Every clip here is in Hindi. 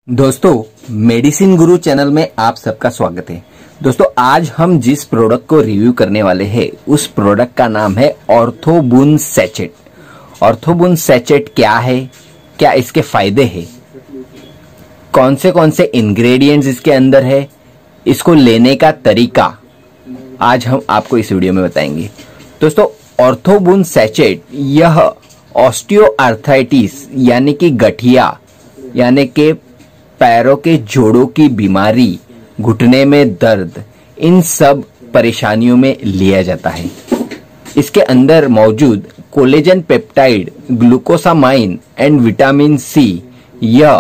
दोस्तों, मेडिसिन गुरु चैनल में आप सबका स्वागत है। दोस्तों, आज हम जिस प्रोडक्ट को रिव्यू करने वाले हैं उस प्रोडक्ट का नाम है ऑर्थोबून सैचेट। ऑर्थोबून सैचेट क्या है, क्या इसके फायदे हैं, कौन से इंग्रेडिएंट्स इसके अंदर है, इसको लेने का तरीका आज हम आपको इस वीडियो में बताएंगे। दोस्तों, ऑर्थोबून सैचेट यह ऑस्टियोआर्थराइटिस यानी कि गठिया यानी कि पैरों के जोड़ों की बीमारी, घुटने में दर्द, इन सब परेशानियों में लिया जाता है। इसके अंदर मौजूद collagen peptide, glucosamine and vitamin C यह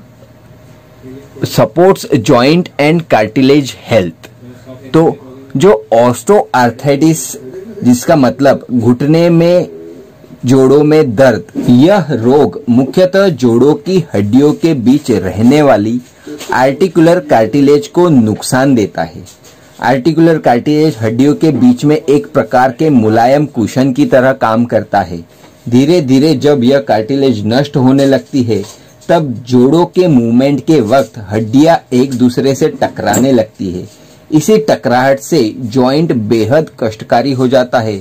supports joint and cartilage health. तो जो ऑस्टियोआर्थराइटिस जिसका मतलब घुटने में जोड़ों में दर्द, यह रोग मुख्यतः जोड़ों की हड्डियों के बीच रहने वाली आर्टिकुलर कार्टिलेज को नुकसान देता है। आर्टिकुलर कार्टिलेज हड्डियों के बीच में एक प्रकार के मुलायम कुशन की तरह काम करता है। धीरे धीरे जब यह कार्टिलेज नष्ट होने लगती है तब जोड़ों के मूवमेंट के वक्त हड्डियां एक दूसरे से टकराने लगती है। इसी टकराहट से जॉइंट बेहद कष्टकारी हो जाता है।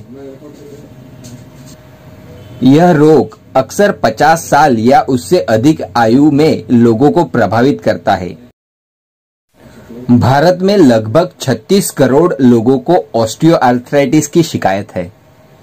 यह रोग अक्सर 50 साल या उससे अधिक आयु में लोगों को प्रभावित करता है। भारत में लगभग 36 करोड़ लोगों को ऑस्टियोआर्थराइटिस की शिकायत है।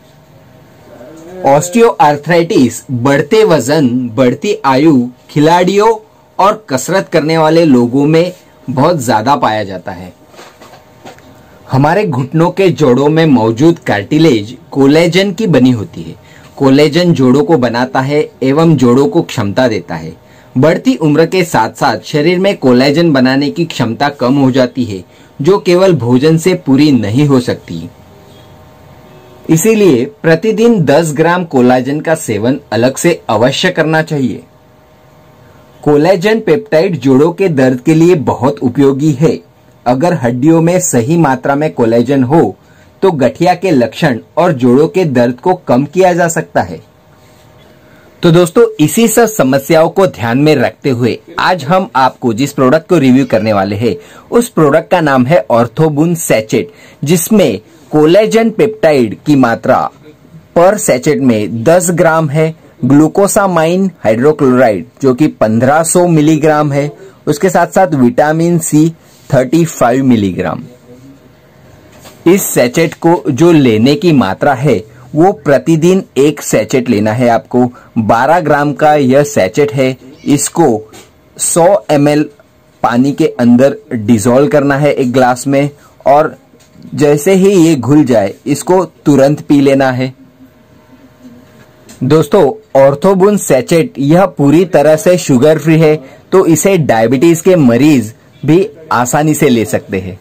ऑस्टियोआर्थराइटिस बढ़ते वजन, बढ़ती आयु, खिलाड़ियों और कसरत करने वाले लोगों में बहुत ज्यादा पाया जाता है। हमारे घुटनों के जोड़ों में मौजूद कार्टिलेज कोलेजन की बनी होती है। कोलेजन जोड़ों को बनाता है एवं जोड़ों को क्षमता देता है। बढ़ती उम्र के साथ साथ शरीर में कोलेजन बनाने की क्षमता कम हो जाती है, जो केवल भोजन से पूरी नहीं हो सकती। इसीलिए प्रतिदिन 10 ग्राम कोलेजन का सेवन अलग से अवश्य करना चाहिए। कोलेजन पेप्टाइड जोड़ों के दर्द के लिए बहुत उपयोगी है। अगर हड्डियों में सही मात्रा में कोलेजन हो तो गठिया के लक्षण और जोड़ों के दर्द को कम किया जा सकता है। तो दोस्तों, इसी सब समस्याओं को ध्यान में रखते हुए आज हम आपको जिस प्रोडक्ट को रिव्यू करने वाले हैं उस प्रोडक्ट का नाम है ऑर्थोबून सैचेट, जिसमें कोलेजन पेप्टाइड की मात्रा पर सैचेट में 10 ग्राम है। ग्लूकोसामाइन हाइड्रोक्लोराइड जो कि 1500 मिलीग्राम है। उसके साथ साथ विटामिन सी 35 मिलीग्राम। इस सैचेट को जो लेने की मात्रा है वो प्रतिदिन एक सैचेट लेना है आपको। 12 ग्राम का यह सैचेट है। इसको 100 ml पानी के अंदर डिसॉल्व करना है एक ग्लास में, और जैसे ही ये घुल जाए इसको तुरंत पी लेना है। दोस्तों, ऑर्थोबून सैचेट यह पूरी तरह से शुगर फ्री है, तो इसे डायबिटीज के मरीज भी आसानी से ले सकते हैं।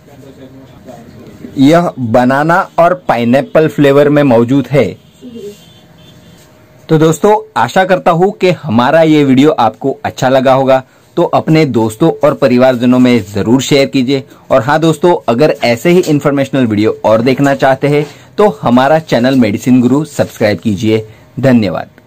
यह बनाना और पाइनएप्पल फ्लेवर में मौजूद है। तो दोस्तों, आशा करता हूं कि हमारा ये वीडियो आपको अच्छा लगा होगा, तो अपने दोस्तों और परिवारजनों में जरूर शेयर कीजिए। और हाँ दोस्तों, अगर ऐसे ही इंफॉर्मेशनल वीडियो और देखना चाहते हैं तो हमारा चैनल मेडिसिन गुरु सब्सक्राइब कीजिए। धन्यवाद।